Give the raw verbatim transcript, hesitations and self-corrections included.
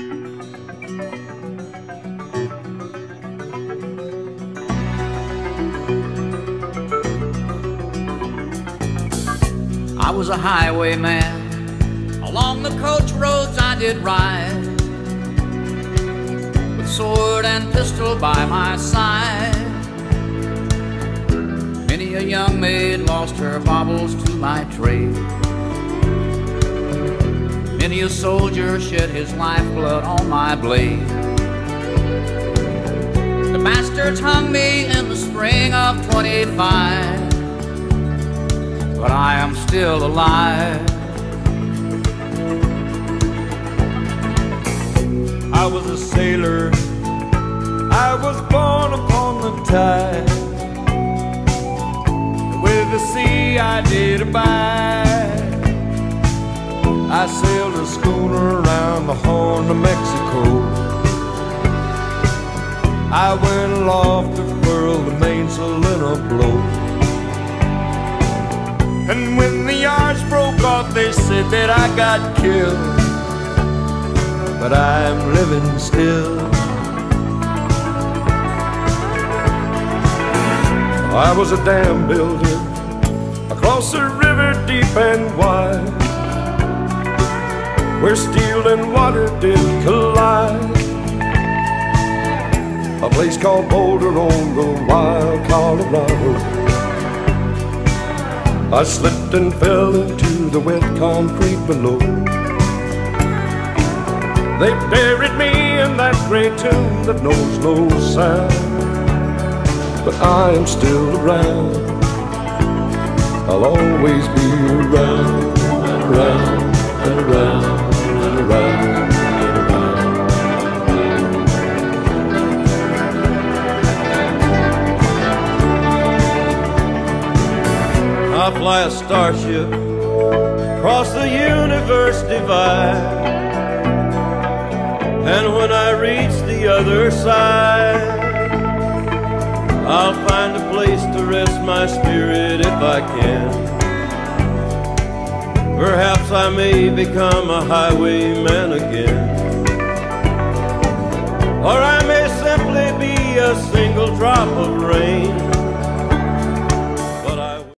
I was a highwayman, along the coach roads I did ride, with sword and pistol by my side. Many a young maid lost her baubles to my trade. Many a soldier shed his lifeblood on my blade. The bastards hung me in the spring of twenty-five, but I am still alive. I was a sailor, I was born upon the tide. With the sea I did abide. I sailed a schooner around the Horn of Mexico. I went aloft to furl the mainsail in a blow. And when the yards broke off, they said that I got killed, but I'm living still. I was a dam builder across a river deep and wide, where steel and water did collide. A place called Boulder on the wild Colorado. I slipped and fell into the wet concrete below. They buried me in that great tomb that knows no sound, but I am still around. I'll always be around and around and around and around and around. I fly a starship across the universe divide, and when I reach the other side, I'll find a place to rest my spirit if I can. Perhaps I may become a highwayman again, or I may simply be a single drop of rain